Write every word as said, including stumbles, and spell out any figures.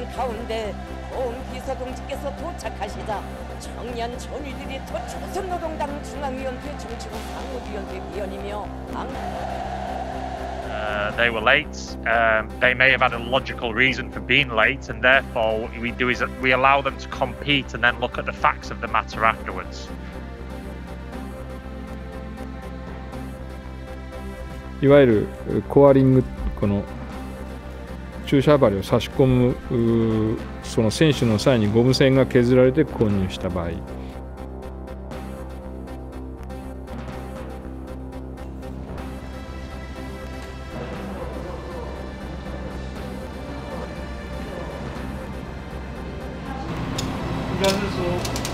있는 가운데 고은 비서동지께서 도착하시자 청년 전위들이 더 조선노동당 중앙위원회 정치국 상무위원회 위원이며 Uh, they were late. Um, they may have had a logical reason for being late, and therefore what we do is that we allow them to compete and then look at the facts of the matter afterwards. いわゆるコアリング、この注射針を差し込むその選手の際にゴム栓が削られて混入した場合、 应该是说